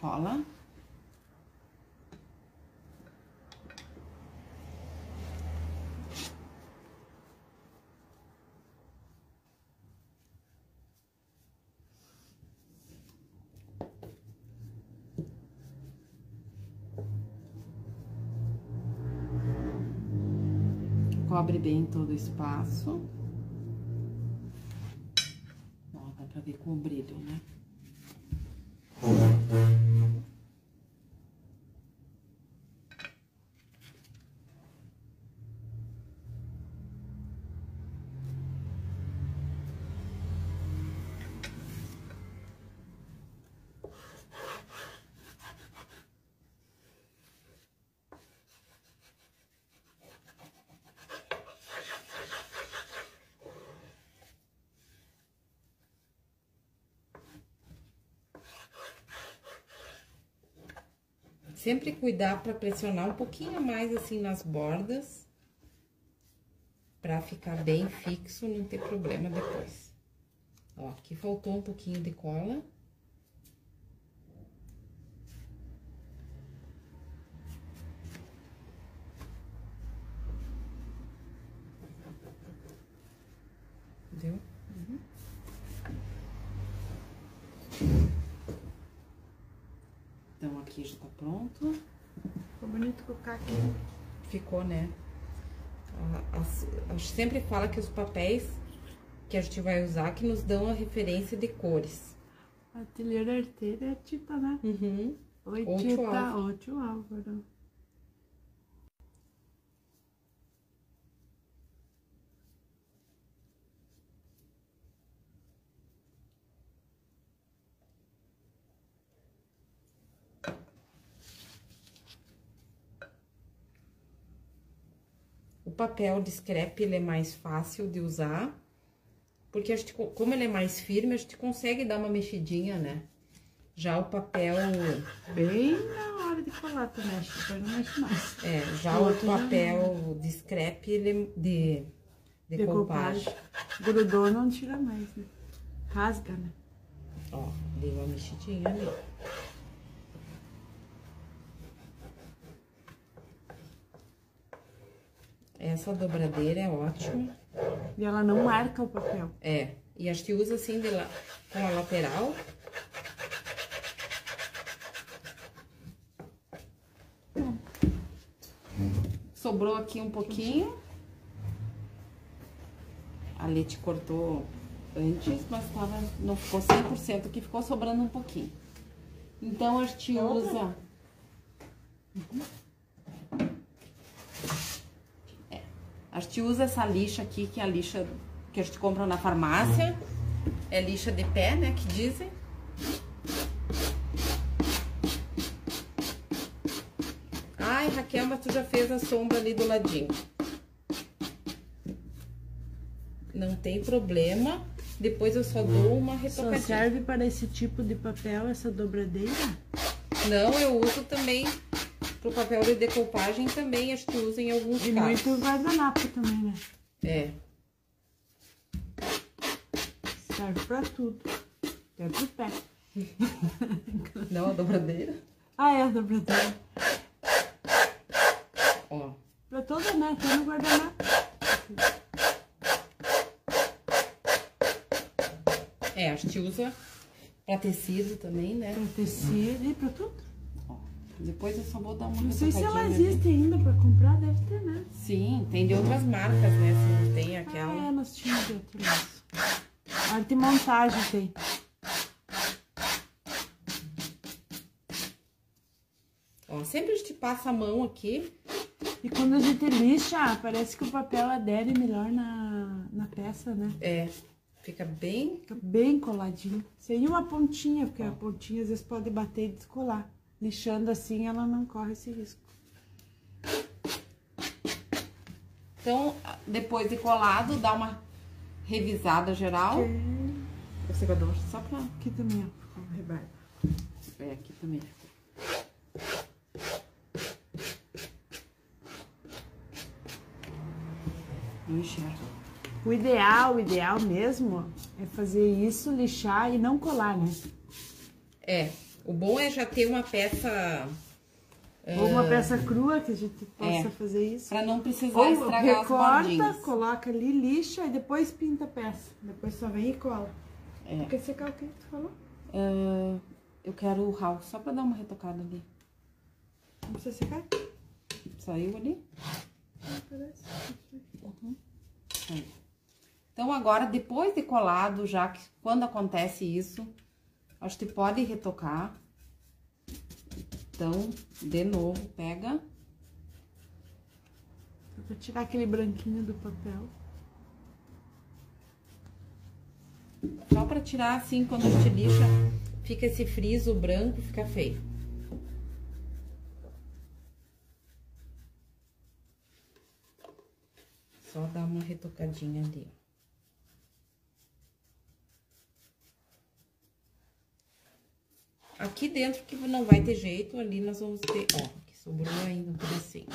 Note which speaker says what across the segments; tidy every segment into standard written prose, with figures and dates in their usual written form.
Speaker 1: cola. Cobre bem todo o espaço. Ó, dá pra ver com o brilho, né? Sempre cuidar para pressionar um pouquinho mais assim nas bordas, para ficar bem fixo, não ter problema depois. Ó, aqui faltou um pouquinho de cola. Entendeu? Uhum. Então, aqui já tá pronto.
Speaker 2: Ficou bonito colocar aqui.
Speaker 1: Ficou, né? A gente sempre fala que os papéis que a gente vai usar que nos dão a referência de cores.
Speaker 2: Ateliê Arteira é Tita, né?
Speaker 1: Uhum.
Speaker 2: Oi,
Speaker 1: Ou
Speaker 2: Tita.
Speaker 1: tio Álvaro.
Speaker 2: Ou tio Álvaro.
Speaker 1: O papel de scrap, ele é mais fácil de usar, porque a gente, como ele é mais firme, a gente consegue dar uma mexidinha, né? Já o papel...
Speaker 2: Bem na hora de colar tu mexe, depois não mexe mais.
Speaker 1: É, já o papel de scrap, ele é de decoupagem.
Speaker 2: Grudou, não tira mais, né? Rasga, né?
Speaker 1: Ó, dei uma mexidinha ali. Essa dobradeira é ótima.
Speaker 2: E ela não marca o papel.
Speaker 1: É, e a gente usa assim com a lateral. Sobrou aqui um pouquinho. A Leti cortou antes, mas não ficou 100%, que ficou sobrando um pouquinho. Então, a gente usa... A gente usa essa lixa aqui, que é a lixa que a gente compra na farmácia. É lixa de pé, né, que dizem. Ai, Raquel, mas tu já fez a sombra ali do ladinho. Não tem problema. Depois eu só dou uma retocadinha.
Speaker 2: Só serve para esse tipo de papel, essa dobradeira?
Speaker 1: Não, eu uso também pro papel de decoupagem, também a gente usa em alguns casos.
Speaker 2: E muito guardanapo também, né?
Speaker 1: É.
Speaker 2: Serve pra tudo. Até pro pé.
Speaker 1: Não, a dobradeira.
Speaker 2: Ah, é a dobradeira.
Speaker 1: Ó.
Speaker 2: Pra toda, né? Até no guardanapo.
Speaker 1: É, a gente usa pra tecido também, né?
Speaker 2: Pra tecido e pra tudo.
Speaker 1: Ó, depois eu só vou dar uma
Speaker 2: Não sei se ela
Speaker 1: retocadinha
Speaker 2: existe ainda pra comprar, deve ter, né?
Speaker 1: Sim, tem de outras marcas, né? Se não tem aquela...
Speaker 2: Ah, é, nós tínhamos de outro lado. Arte e montagem tem.
Speaker 1: Ó, sempre a gente passa a mão aqui.
Speaker 2: E quando a gente lixa, parece que o papel adere melhor na peça, né?
Speaker 1: É, fica bem...
Speaker 2: Fica bem coladinho. Sem uma pontinha, porque a pontinha às vezes pode bater e descolar. Lixando assim, ela não corre esse risco.
Speaker 1: Então, depois de colado, dá uma revisada geral. O secador só pra...
Speaker 2: Aqui também, ó, o rebarba.
Speaker 1: É, aqui também. Não enxergo.
Speaker 2: O ideal mesmo é fazer isso, lixar e não colar, né?
Speaker 1: É, O bom é já ter uma peça...
Speaker 2: Ou uma peça crua que a gente possa fazer isso.
Speaker 1: Pra não precisar
Speaker 2: Ou
Speaker 1: estragar as bordinhas.
Speaker 2: recorta, coloca ali, lixa e depois pinta a peça. Depois só vem e cola.
Speaker 1: É.
Speaker 2: Quer secar o que tu falou?
Speaker 1: Eu quero o ralo, só pra dar uma retocada ali.
Speaker 2: Não precisa secar?
Speaker 1: Saiu ali?
Speaker 2: Parece.
Speaker 1: Saiu. Então, agora, depois de colado, já que quando acontece isso, acho que pode retocar. Então, de novo, pega.
Speaker 2: Pra tirar aquele branquinho do papel.
Speaker 1: Só pra tirar, assim, quando a gente lixa, fica esse friso branco, fica feio. Só dar uma retocadinha ali, ó. Aqui dentro que não vai ter jeito, ali nós vamos ter, ó, que sobrou ainda um pedacinho.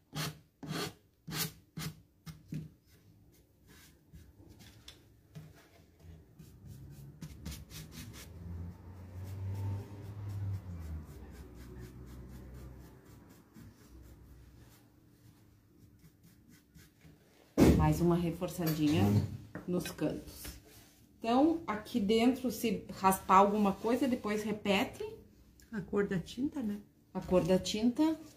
Speaker 1: Mais uma reforçadinha nos cantos. Então, aqui dentro, se raspar alguma coisa, depois repete.
Speaker 2: A cor da tinta, né?
Speaker 1: A cor da tinta.